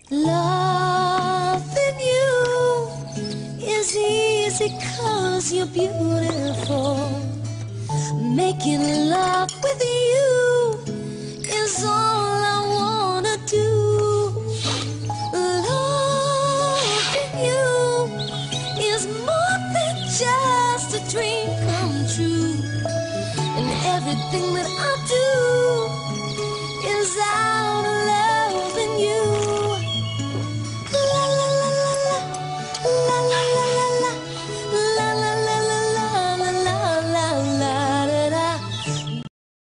Loving you is easy 'cause you're beautiful. Making love with you is all I wanna do. Loving you is more than just a dream come true. And everything that I do